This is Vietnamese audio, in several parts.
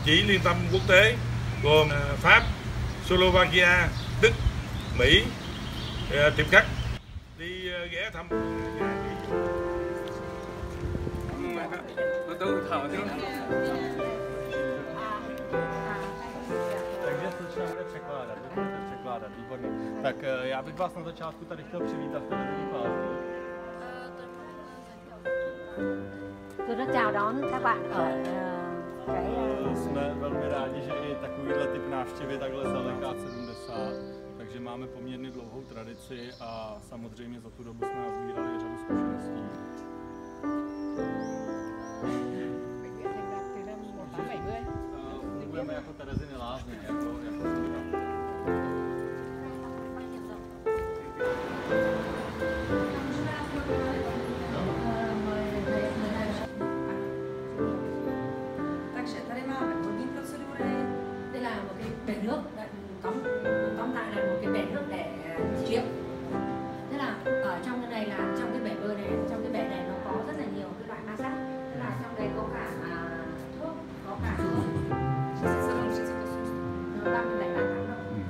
chỉ liên tâm quốc tế gồm Pháp, Slovakia, Đức, Mỹ tìm khách đi ghé thăm. Výborně. Tak já bych vás na začátku tady chtěl přivítat v televizní Pázní. Tôi rất chào đón các bạn ở cái... Jsme velmi rádi, že i takovýhle typ návštěvy takhle zdaleka 70, takže máme poměrně dlouhou tradici a samozřejmě za tu dobu jsme nazbírali řadu zkušeností. Fungujeme jako Tereziny lázně, jako Takže tady máme vodní procedury. Đây là một cái bể nước, tóm lại là một cái bể nước để chiếc. Tức là ở trong cái này là trong cái bể bơi này, trong cái bể này nó có rất là nhiều cái loại massage. Tức là trong đây có cả thuốc, có cả nó đang lại đang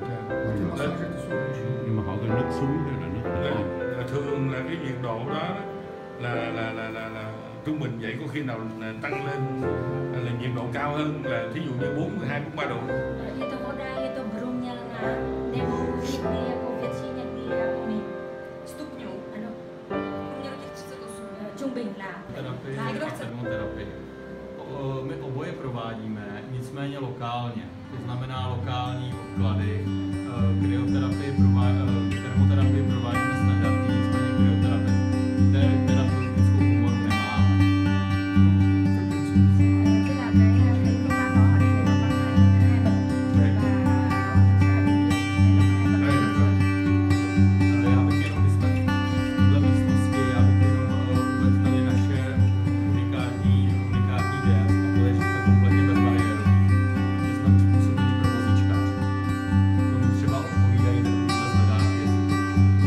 nhưng mà họ gọi nước suối hay là nước thường là cái nhiệt độ đó là trung bình vậy, có khi nào tăng lên là nhiệt độ cao hơn, là thí dụ như 42, 43 độ. Itu voda itu berumnya na demografi dia koefisiennya dia stupňů, ano. Průměru těch 38. Trung bình là terapii a termoterapii. My oboje provádíme, nicméně lokálně. To znamená lokální obklady. Kryoterapii termoterapii provádíme standardní, nicméně terapeutickou komoru nemáme. Já bych jenom vysvětlil místnosti, já bych jenom uvedl tady naše unikátní věc, a to je, že jsme kompletně bez bariéru. Že jsme přizpůsobili pro vozíčkáře. Tomu třeba odpovídají takovýhle zvedák, jestli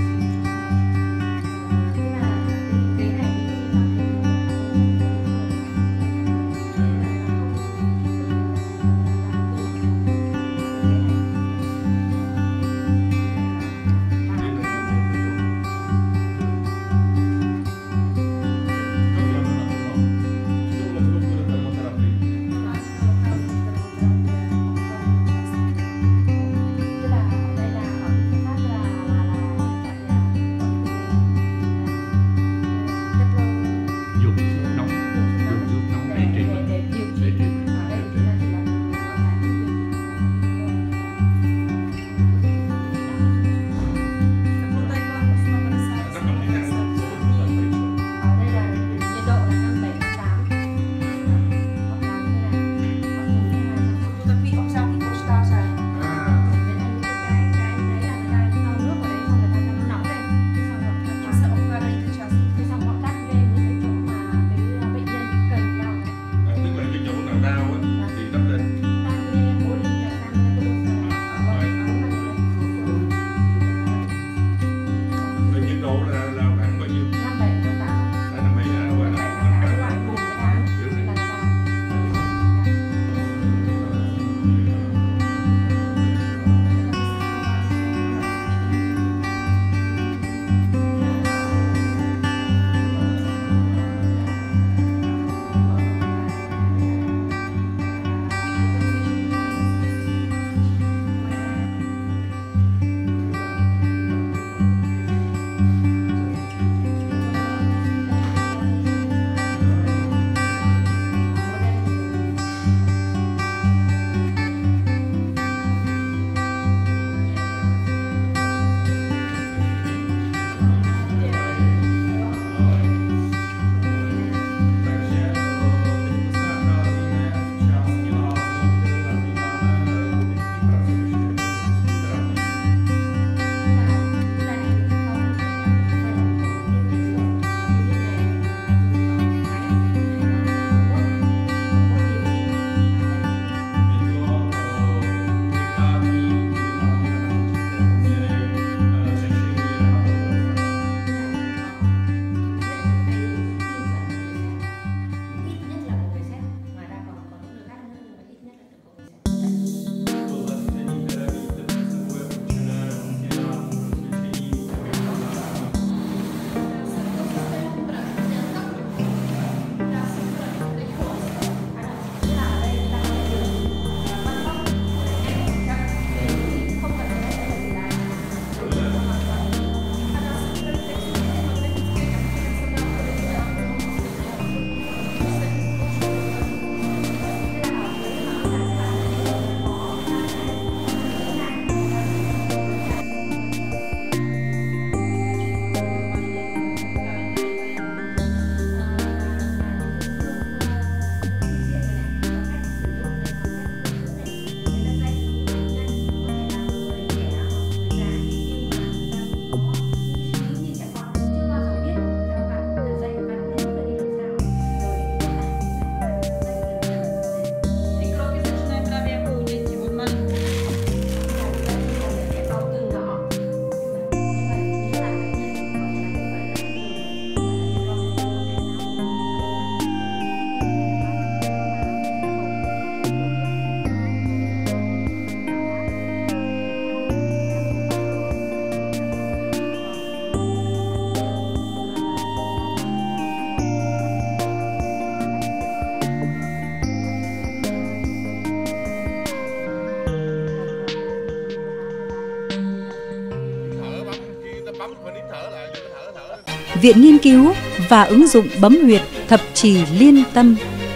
Viện Nghiên cứu và ứng dụng bấm huyệt thập trì liên tâm.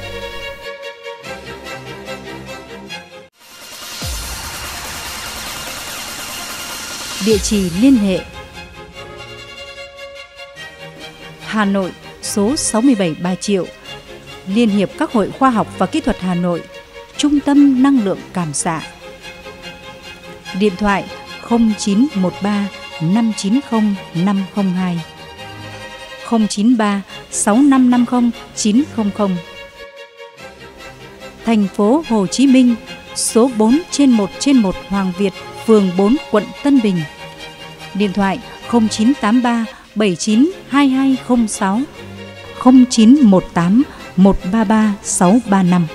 Địa chỉ liên hệ: Hà Nội, số 67 Bà Triệu, Liên hiệp các hội khoa học và kỹ thuật Hà Nội, Trung tâm năng lượng cảm xạ. Điện thoại 0913 590 502, 093 6550 900. Thành phố Hồ Chí Minh, số 4/1/1 Hoàng Việt, phường 4, quận Tân Bình. Điện thoại 0983 79 2206, 0918 133 635.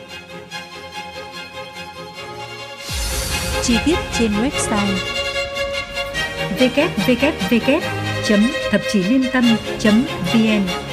Chi tiết trên website www.thapchilientam.vn.